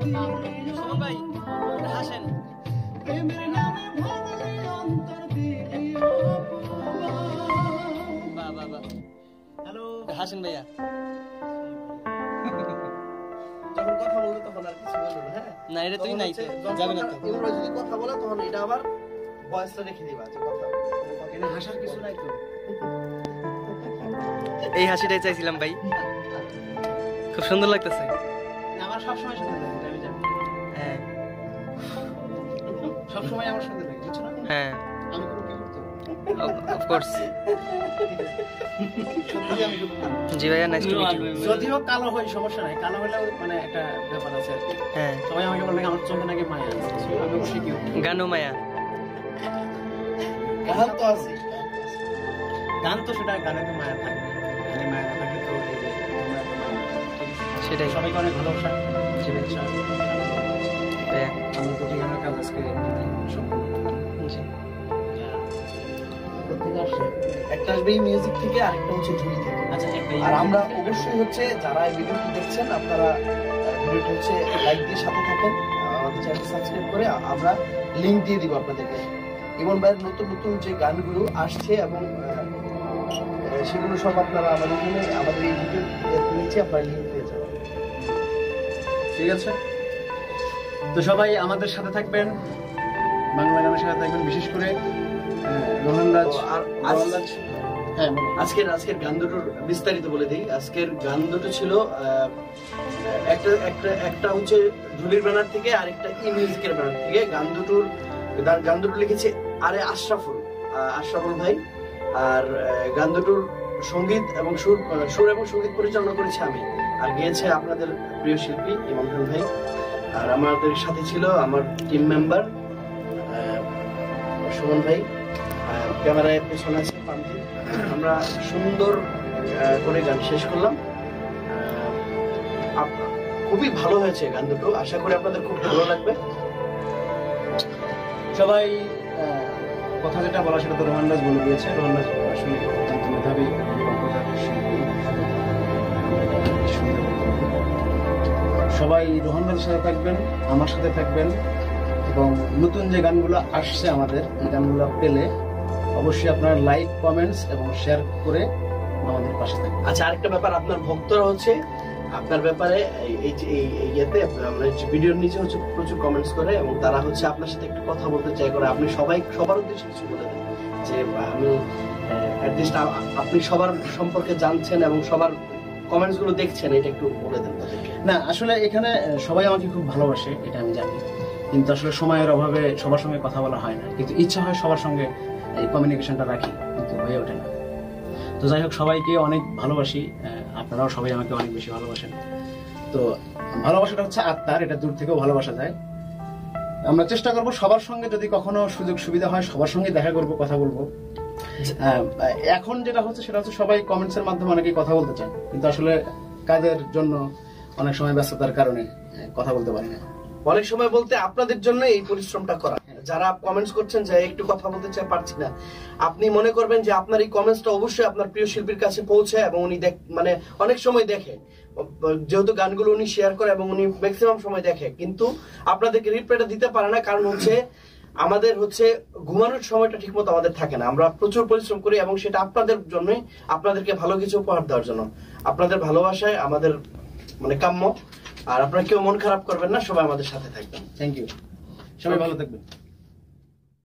ভাই হাসেন। হ্যালো হাসেন ভাইয়া। যখন কথা বলবে তখন আর কিছু বলবে না। না এটা তুই নাই যাবে না তো। ইমন যদি কথা বলে তখন এটা আবার ভয়েসটা রেখে দিবা যে কথা। এখানে হাসার কিছু নাই তো। এই হাসিটাই চাইছিলাম ভাই, খুব সুন্দর লাগতেছে। আমার সব সময় সুন্দর লাগে, আমি জানি। হ্যাঁ সব সময় আমার সুন্দর লাগে, বুঝছো না? হ্যাঁ আমি কোনো কি করতে অফ কোর্স। জি ভাইয়া নাইস টু মিট ইউ। যদিও কালো হয় সমস্যা নাই, কালো হলেও মানে একটা ব্যাপার আছে আর কি। হ্যাঁ সবাই আমাকে বলে আমার চোখে নাকি মায়া আছে, আমি অবশ্যই কি গানও মায়া। গান তো আছে, গান তো সেটা গানে তো মায়া থাকবে, গানে মায়া না থাকলে তো এই যে তোমরা তো মায়া। সেটাই সবাইকে অনেক ভালোবাসা, শুভেচ্ছা। ভাইয়া আমরা তো ঠিকানার কাজ আজকে সম্পূর্ণ করলাম। জি একটা আসবে এই মিউজিক থেকে, আরেকটা হচ্ছে ঝুলি থেকে। আচ্ছা আর আমরা অবশ্যই হচ্ছে যারা এই ভিডিওটি দেখছেন আপনারা ভিডিওটি হচ্ছে লাইক দিয়ে সাথে থাকেন, আমাদের চ্যানেল সাবস্ক্রাইব করে। আমরা লিংক দিয়ে দিব আপনাদেরকে। ইমন ভাইয়ের নতুন নতুন যে গানগুলো আসছে এবং সেগুলো সব আপনারা আমাদের এই ভিডিওর নিচে আপনারা লিংক পেয়ে যাবেন। ঠিক আছে, তো সবাই আমাদের সাথে থাকবেন, বাংলা গানের সাথে থাকবেন, বিশেষ করে রোহান রাজ। হ্যাঁ, আজকের গান দুটোর বিস্তারিত বলে দিই। আজকের গান দুটো ছিল একটা হচ্ছে ঝুলির ব্যানার থেকে, আর একটা ই মিউজিকের ব্যানার থেকে। গান দুটো লিখেছে আরে আশরাফুল ভাই, আর গান দুটোর সঙ্গীত এবং সুর এবং সঙ্গীত পরিচালনা করেছে আমি, আর গেয়েছে আপনাদের প্রিয় শিল্পী ইমন খান ভাই। আর আমাদের সাথে ছিল আমার টিম মেম্বার সুমন ভাই, ক্যামেরায় পেছনে আছে পান্তি। আমরা সুন্দর করে গান শেষ করলাম। খুবই ভালো হয়েছে গান দুটো, আশা করি আপনাদের খুব ভালো লাগবে। সবাই কথা যেটা বলা সেটা তো রোহান রাজ বলে দিয়েছে। রোহান রাজ আসলে অত্যন্ত মেধাবী শিল্পী। সবাই রোহান রাজের সাথে থাকবেন, আমার সাথে থাকবেন, এবং নতুন যে গানগুলো আসছে আমাদের, এই গানগুলো পেলে অবশ্যই আপনারা লাইক, কমেন্টস এবং শেয়ার করে আমাদের পাশে থাকবেন। আচ্ছা, আরেকটা ব্যাপার, আপনার ভক্তরা হচ্ছে আপনার ব্যাপারে ইয়েতে ভিডিওর নিচে হচ্ছে প্রচুর কমেন্টস করে, এবং তারা হচ্ছে আপনার সাথে একটু কথা বলতে চাই করে। আপনি সবার উদ্দেশ্যে কিছু বলে দেন যে আমি অ্যাটলিস্ট আপনি সবার সম্পর্কে জানছেন এবং সবার কমেন্টস গুলো দেখছেন, এটা একটু বলে দেন তাদেরকে। না, আসলে এখানে সবাই আমাকে খুব ভালোবাসে, এটা আমি জানি, কিন্তু আসলে সময়ের অভাবে সবার সঙ্গে কথা বলা হয় না। কিন্তু ইচ্ছা হয় সবার সঙ্গে এই কমিউনিকেশনটা রাখি, কিন্তু হয়ে ওঠে না। তো যাই হোক, সবাইকে অনেক ভালোবাসি, আপনারাও সবাই আমাকে অনেক বেশি ভালোবাসেন। তো ভালোবাসাটা হচ্ছে আত্মার, এটা দূর থেকেও ভালোবাসা যায়। আমরা চেষ্টা করব সবার সঙ্গে, যদি কখনো সুযোগ সুবিধা হয় সবার সঙ্গে দেখা করব, কথা বলবো। এখন যেটা হচ্ছে সেটা হচ্ছে সবাই কমেন্টস এর মাধ্যমে অনেকেই কথা বলতে চান, কিন্তু আসলে কাজের জন্য অনেক সময় ব্যস্ততার কারণে কথা বলতে পারি না। অনেক সময় বলতে আপনাদের জন্য এই পরিশ্রমটা করা। যারা কমেন্টস করছেন যে একটু কথা বলতে চাই, পারছি না, আপনি মনে করবেন যে আপনার এই কমেন্টসটা অবশ্যই আপনার প্রিয় শিল্পীর কাছে পৌঁছায়, এবং উনি মানে অনেক সময় দেখে, যেহেতু গানগুলো উনি শেয়ার করে এবং উনি ম্যাক্সিমাম সময় দেখে, কিন্তু আপনাদেরকে রিপ্লাইটা দিতে পারে না। কারণ হচ্ছে আমাদের হচ্ছে ঘুমানোর সময়টা ঠিক মতো আমাদের থাকে না। আমরা প্রচুর পরিশ্রম করি, এবং সেটা আপনাদের জন্যই, আপনাদেরকে ভালো কিছু উপহার দেওয়ার জন্য। আপনাদের ভালোবাসায় আমাদের মানে কাম্য। আর আপনারা কেউ মন খারাপ করবেন না, সবাই আমাদের সাথে থাকবেন। থ্যাংক ইউ, সবাই ভালো থাকবেন।